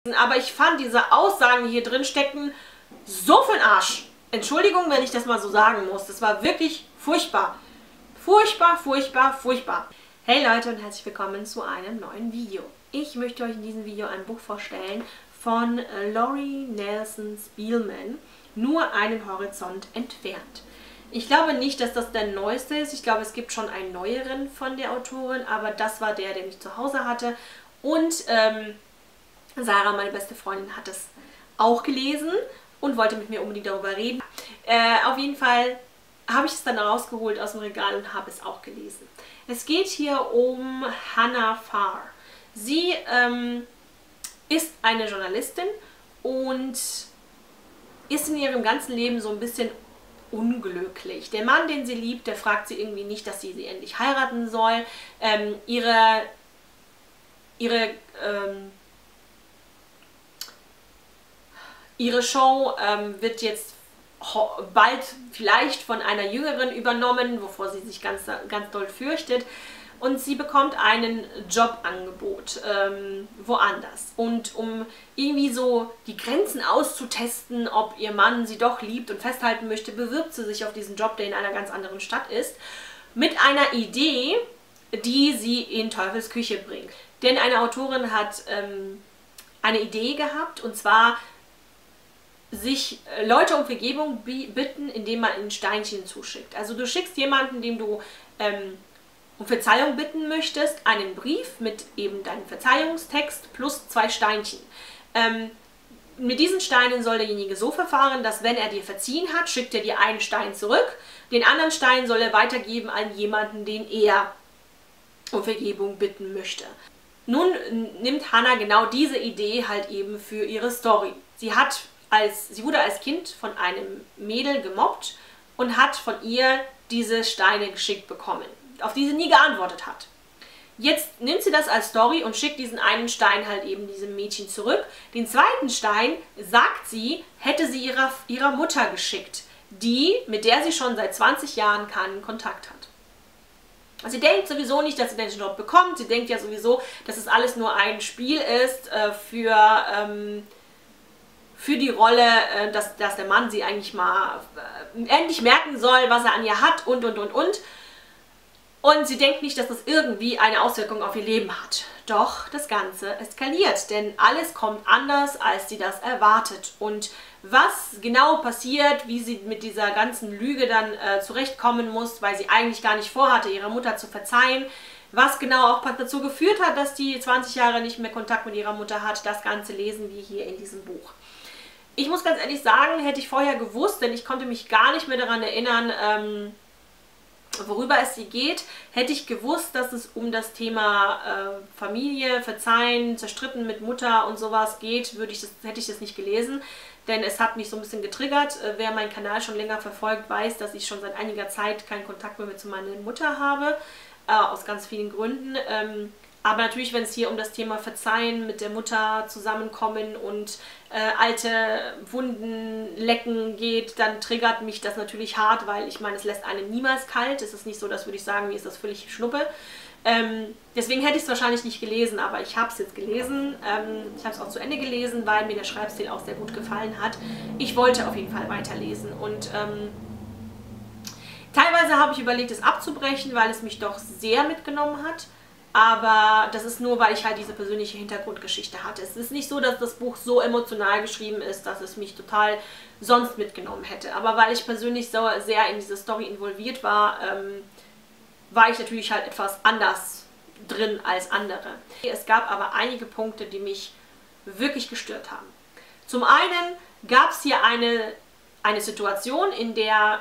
Aber ich fand diese Aussagen, die hier drin steckten, so für den Arsch. Entschuldigung, wenn ich das mal so sagen muss. Das war wirklich furchtbar. Furchtbar, furchtbar, furchtbar. Hey Leute und herzlich willkommen zu einem neuen Video. Ich möchte euch in diesem Video ein Buch vorstellen von Laurie Nelson Spielman, Nur einen Horizont entfernt. Ich glaube nicht, dass das der neueste ist. Ich glaube, es gibt schon einen neueren von der Autorin, aber das war der, den ich zu Hause hatte. Und Sarah, meine beste Freundin, hat es auch gelesen und wollte mit mir unbedingt darüber reden. Auf jeden Fall habe ich es dann rausgeholt aus dem Regal und habe es auch gelesen. Es geht hier um Hannah Farr. Sie ist eine Journalistin und ist in ihrem ganzen Leben so ein bisschen unglücklich. Der Mann, den sie liebt, der fragt sie irgendwie nicht, dass sie endlich heiraten soll. Ihre Show wird jetzt bald vielleicht von einer Jüngeren übernommen, wovor sie sich ganz doll fürchtet. Und sie bekommt einen Jobangebot woanders. Und um irgendwie so die Grenzen auszutesten, ob ihr Mann sie doch liebt und festhalten möchte, bewirbt sie sich auf diesen Job, der in einer ganz anderen Stadt ist, mit einer Idee, die sie in Teufels Küche bringt. Denn eine Autorin hat eine Idee gehabt, und zwar sich Leute um Vergebung bitten, indem man ein Steinchen zuschickt. Also du schickst jemanden, dem du um Verzeihung bitten möchtest, einen Brief mit eben deinem Verzeihungstext plus 2 Steinchen. Mit diesen Steinen soll derjenige so verfahren, dass wenn er dir verziehen hat, schickt er dir einen Stein zurück, den anderen Stein soll er weitergeben an jemanden, den er um Vergebung bitten möchte. Nun nimmt Hannah genau diese Idee halt eben für ihre Story. Sie wurde als Kind von einem Mädel gemobbt und hat von ihr diese Steine geschickt bekommen, auf die sie nie geantwortet hat. Jetzt nimmt sie das als Story und schickt diesen einen Stein halt eben diesem Mädchen zurück. Den zweiten Stein, sagt sie, hätte sie ihrer Mutter geschickt, mit der sie schon seit 20 Jahren keinen Kontakt hat. Sie denkt sowieso nicht, dass sie den Job bekommt. Sie denkt ja sowieso, dass es alles nur ein Spiel ist für die Rolle, dass der Mann sie eigentlich mal endlich merken soll, was er an ihr hat und. Und sie denkt nicht, dass das irgendwie eine Auswirkung auf ihr Leben hat. Doch das Ganze eskaliert, denn alles kommt anders, als sie das erwartet. Und was genau passiert, wie sie mit dieser ganzen Lüge dann zurechtkommen muss, weil sie eigentlich gar nicht vorhatte, ihrer Mutter zu verzeihen, was genau auch dazu geführt hat, dass die 20 Jahre nicht mehr Kontakt mit ihrer Mutter hat, das Ganze lesen wir hier in diesem Buch. Ich muss ganz ehrlich sagen, hätte ich vorher gewusst, denn ich konnte mich gar nicht mehr daran erinnern, worüber es hier geht, hätte ich gewusst, dass es um das Thema Familie, Verzeihen, zerstritten mit Mutter und sowas geht, hätte ich das nicht gelesen, denn es hat mich so ein bisschen getriggert. Wer meinen Kanal schon länger verfolgt, weiß, dass ich schon seit einiger Zeit keinen Kontakt mehr zu meiner Mutter habe, aus ganz vielen Gründen. Aber natürlich, wenn es hier um das Thema Verzeihen mit der Mutter zusammenkommen und alte Wunden lecken geht, dann triggert mich das natürlich hart, weil ich meine, es lässt einen niemals kalt. Es ist nicht so, dass würde ich sagen, mir ist das völlig Schnuppe. Deswegen hätte ich es wahrscheinlich nicht gelesen, aber ich habe es jetzt gelesen. Ich habe es auch zu Ende gelesen, weil mir der Schreibstil auch sehr gut gefallen hat. Ich wollte auf jeden Fall weiterlesen und teilweise habe ich überlegt, es abzubrechen, weil es mich doch sehr mitgenommen hat. Aber das ist nur, weil ich halt diese persönliche Hintergrundgeschichte hatte. Es ist nicht so, dass das Buch so emotional geschrieben ist, dass es mich total sonst mitgenommen hätte. Aber weil ich persönlich so sehr in diese Story involviert war, war ich natürlich halt etwas anders drin als andere. Es gab aber einige Punkte, die mich wirklich gestört haben. Zum einen gab es hier eine Situation, in der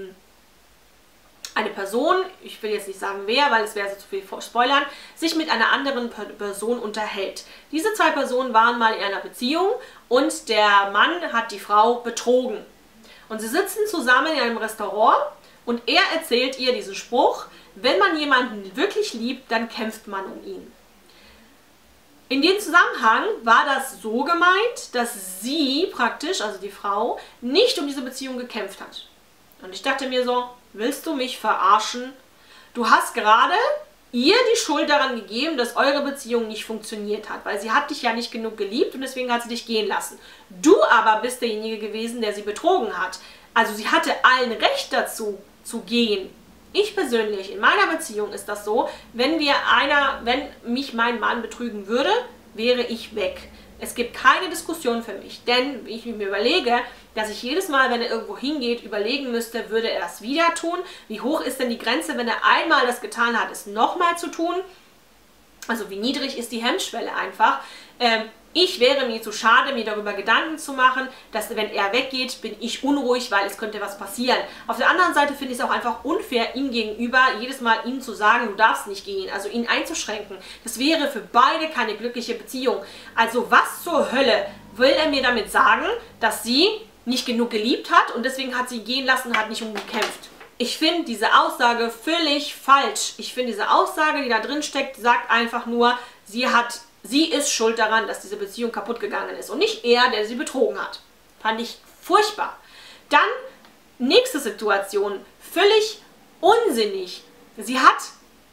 eine Person, ich will jetzt nicht sagen wer, weil es wäre so zu viel spoilern, sich mit einer anderen Person unterhält. Diese 2 Personen waren mal in einer Beziehung und der Mann hat die Frau betrogen. Und sie sitzen zusammen in einem Restaurant und er erzählt ihr diesen Spruch: Wenn man jemanden wirklich liebt, dann kämpft man um ihn. In dem Zusammenhang war das so gemeint, dass sie praktisch, also die Frau, nicht um diese Beziehung gekämpft hat. Und ich dachte mir so, willst du mich verarschen? Du hast gerade ihr die Schuld daran gegeben, dass eure Beziehung nicht funktioniert hat, weil sie hat dich ja nicht genug geliebt und deswegen hat sie dich gehen lassen. Du aber bist derjenige gewesen, der sie betrogen hat. Also sie hatte allen Recht dazu, zu gehen. Ich persönlich, in meiner Beziehung ist das so, wenn mich mein Mann betrügen würde, wäre ich weg. Es gibt keine Diskussion für mich, denn ich mir überlege, dass ich jedes Mal, wenn er irgendwo hingeht, überlegen müsste, würde er das wieder tun? Wie hoch ist denn die Grenze, wenn er einmal das getan hat, es nochmal zu tun? Also wie niedrig ist die Hemmschwelle einfach? Ich wäre mir zu schade, mir darüber Gedanken zu machen, dass wenn er weggeht, bin ich unruhig, weil es könnte was passieren. Auf der anderen Seite finde ich es auch einfach unfair, ihm gegenüber jedes Mal ihm zu sagen, du darfst nicht gehen, also ihn einzuschränken. Das wäre für beide keine glückliche Beziehung. Also was zur Hölle will er mir damit sagen, dass sie nicht genug geliebt hat und deswegen hat sie gehen lassen und hat nicht umgekämpft? Ich finde diese Aussage völlig falsch. Ich finde diese Aussage, die da drin steckt, sagt einfach nur, sie ist schuld daran, dass diese Beziehung kaputt gegangen ist und nicht er, der sie betrogen hat. Fand ich furchtbar. Dann, nächste Situation, völlig unsinnig. Sie hat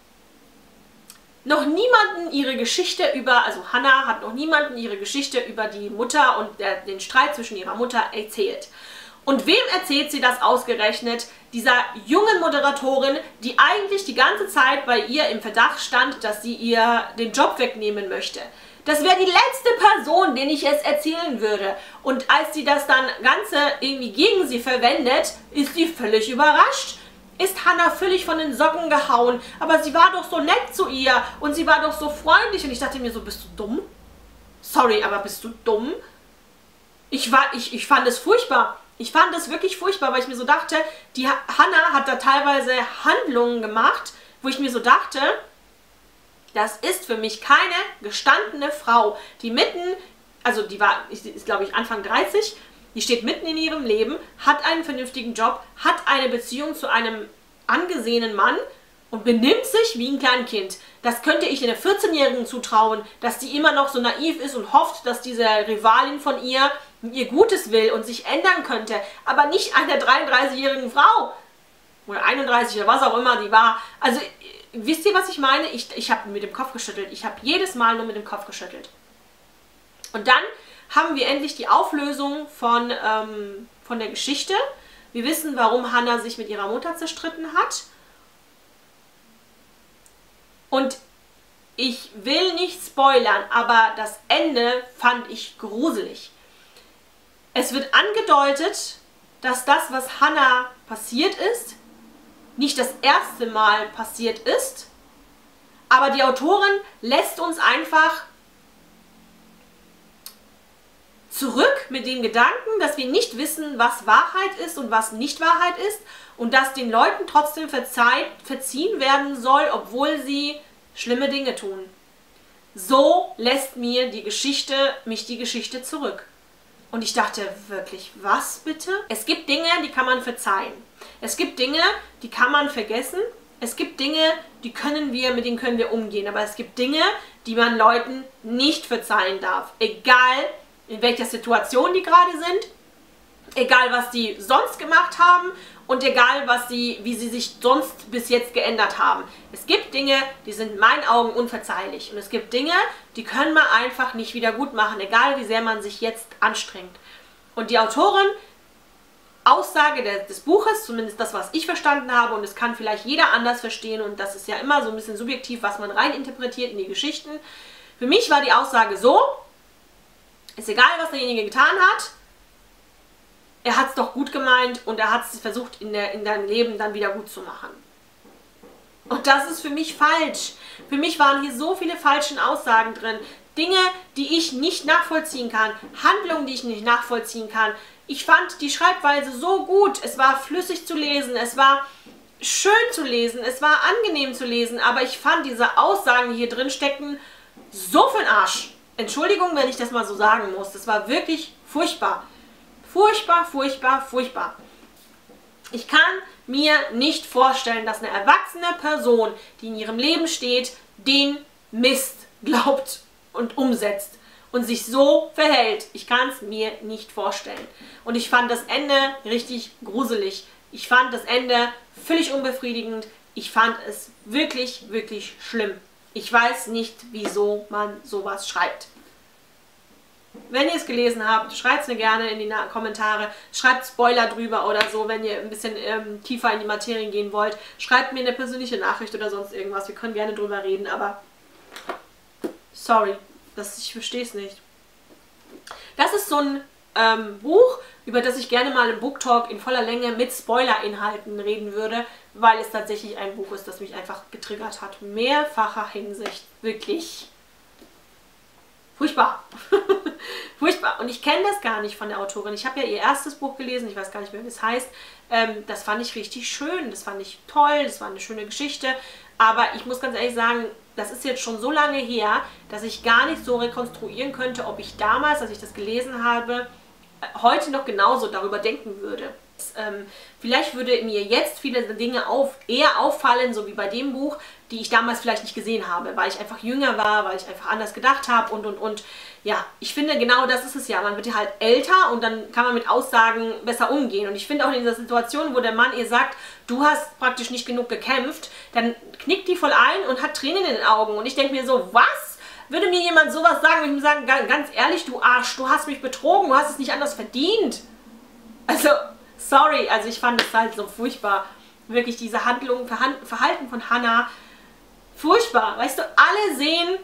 noch niemanden ihre Geschichte also Hannah hat noch niemanden ihre Geschichte über die Mutter und den Streit zwischen ihrer Mutter erzählt. Und wem erzählt sie das ausgerechnet? Dieser jungen Moderatorin, die eigentlich die ganze Zeit bei ihr im Verdacht stand, dass sie ihr den Job wegnehmen möchte. Das wäre die letzte Person, denen ich es erzählen würde. Und als sie das dann Ganze irgendwie gegen sie verwendet, ist sie völlig überrascht. Ist Hannah völlig von den Socken gehauen. Aber sie war doch so nett zu ihr und sie war doch so freundlich. Und ich dachte mir so, bist du dumm? Sorry, aber bist du dumm? Ich fand es furchtbar. Ich fand das wirklich furchtbar, weil ich mir so dachte, die Hannah hat da teilweise Handlungen gemacht, wo ich mir so dachte, das ist für mich keine gestandene Frau, die ist glaube ich Anfang 30, die steht mitten in ihrem Leben, hat einen vernünftigen Job, hat eine Beziehung zu einem angesehenen Mann und benimmt sich wie ein Kleinkind. Das könnte ich einer 14-Jährigen zutrauen, dass die immer noch so naiv ist und hofft, dass diese Rivalin von ihr Gutes will und sich ändern könnte, aber nicht einer 33-jährigen Frau oder 31 oder was auch immer die war. Also wisst ihr, was ich meine? Ich habe mit dem Kopf geschüttelt. Ich habe jedes Mal nur mit dem Kopf geschüttelt. Und dann haben wir endlich die Auflösung von der Geschichte. Wir wissen, warum Hannah sich mit ihrer Mutter zerstritten hat. Und ich will nicht spoilern, aber das Ende fand ich gruselig. Es wird angedeutet, dass das, was Hannah passiert ist, nicht das erste Mal passiert ist, aber die Autorin lässt uns einfach zurück mit dem Gedanken, dass wir nicht wissen, was Wahrheit ist und was nicht Wahrheit ist und dass den Leuten trotzdem verziehen werden soll, obwohl sie schlimme Dinge tun. So lässt mich die Geschichte zurück. Und ich dachte wirklich, was bitte? Es gibt Dinge, die kann man verzeihen. Es gibt Dinge, die kann man vergessen. Es gibt Dinge, mit denen können wir umgehen. Aber es gibt Dinge, die man Leuten nicht verzeihen darf. Egal, in welcher Situation die gerade sind. Egal, was die sonst gemacht haben. Und egal, wie sie sich sonst bis jetzt geändert haben. Es gibt Dinge, die sind in meinen Augen unverzeihlich. Und es gibt Dinge, die können wir einfach nicht wieder gut machen, egal wie sehr man sich jetzt anstrengt. Und die Autorin, Aussage des Buches, zumindest das, was ich verstanden habe, und es kann vielleicht jeder anders verstehen, und das ist ja immer so ein bisschen subjektiv, was man reininterpretiert in die Geschichten. Für mich war die Aussage so, ist egal, was derjenige getan hat, er hat es doch gut gemeint und er hat es versucht, in deinem Leben dann wieder gut zu machen. Und das ist für mich falsch. Für mich waren hier so viele falsche Aussagen drin. Dinge, die ich nicht nachvollziehen kann. Handlungen, die ich nicht nachvollziehen kann. Ich fand die Schreibweise so gut. Es war flüssig zu lesen. Es war schön zu lesen. Es war angenehm zu lesen. Aber ich fand diese Aussagen, die hier drin steckten, so für den Arsch. Entschuldigung, wenn ich das mal so sagen muss. Das war wirklich furchtbar. Furchtbar, furchtbar, furchtbar. Ich kann mir nicht vorstellen, dass eine erwachsene Person, die in ihrem Leben steht, den Mist glaubt und umsetzt und sich so verhält. Ich kann es mir nicht vorstellen. Und ich fand das Ende richtig gruselig. Ich fand das Ende völlig unbefriedigend. Ich fand es wirklich, wirklich schlimm. Ich weiß nicht, wieso man sowas schreibt. Wenn ihr es gelesen habt, schreibt es mir gerne in die Kommentare. Schreibt Spoiler drüber oder so, wenn ihr ein bisschen tiefer in die Materie gehen wollt. Schreibt mir eine persönliche Nachricht oder sonst irgendwas. Wir können gerne drüber reden, aber sorry, ich verstehe es nicht. Das ist so ein Buch, über das ich gerne mal im Book Talk in voller Länge mit Spoiler-Inhalten reden würde, weil es tatsächlich ein Buch ist, das mich einfach getriggert hat. Mehrfacher Hinsicht. Wirklich. Furchtbar. Furchtbar. Und ich kenne das gar nicht von der Autorin. Ich habe ja ihr erstes Buch gelesen, ich weiß gar nicht mehr, wie es heißt. Das fand ich richtig schön, das fand ich toll, das war eine schöne Geschichte. Aber ich muss ganz ehrlich sagen, das ist jetzt schon so lange her, dass ich gar nicht so rekonstruieren könnte, ob ich damals, als ich das gelesen habe, heute noch genauso darüber denken würde. Vielleicht würde mir jetzt viele Dinge eher auffallen, so wie bei dem Buch, die ich damals vielleicht nicht gesehen habe, weil ich einfach jünger war, weil ich einfach anders gedacht habe und. Ja, ich finde, genau das ist es ja. Man wird ja halt älter und dann kann man mit Aussagen besser umgehen. Und ich finde auch in dieser Situation, wo der Mann ihr sagt, du hast praktisch nicht genug gekämpft, dann knickt die voll ein und hat Tränen in den Augen. Und ich denke mir so, was? Würde mir jemand sowas sagen, würde ich mir sagen, ganz ehrlich, du Arsch, du hast mich betrogen, du hast es nicht anders verdient. Also, sorry, also ich fand es halt so furchtbar. Wirklich diese Handlung, Verhalten von Hannah, furchtbar. Weißt du, alle sehen,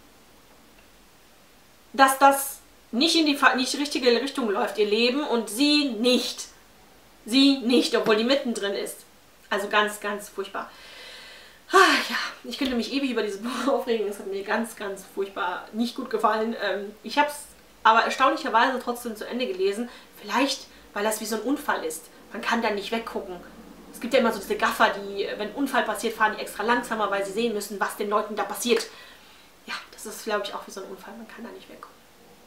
dass das nicht in die richtige Richtung läuft, ihr Leben, und sie nicht. Sie nicht, obwohl die mittendrin ist. Also ganz, ganz furchtbar. Ja, ich könnte mich ewig über dieses Buch aufregen. Es hat mir ganz, ganz furchtbar nicht gut gefallen. Ich habe es aber erstaunlicherweise trotzdem zu Ende gelesen. Vielleicht, weil das wie so ein Unfall ist. Man kann da nicht weggucken. Es gibt ja immer so diese Gaffer, die, wenn ein Unfall passiert, fahren die extra langsamer, weil sie sehen müssen, was den Leuten da passiert. Ja, das ist, glaube ich, auch wie so ein Unfall. Man kann da nicht weggucken.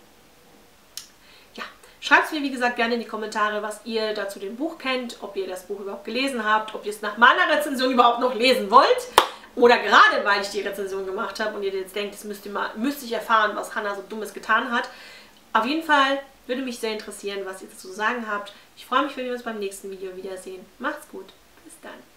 Ja, schreibt es mir, wie gesagt, gerne in die Kommentare, was ihr dazu dem Buch kennt, ob ihr das Buch überhaupt gelesen habt, ob ihr es nach meiner Rezension überhaupt noch lesen wollt oder gerade, weil ich die Rezension gemacht habe und ihr jetzt denkt, das müsste ich erfahren, was Hannah so Dummes getan hat. Auf jeden Fall würde mich sehr interessieren, was ihr dazu zu sagen habt. Ich freue mich, wenn wir uns beim nächsten Video wiedersehen. Macht's gut. Bis dann.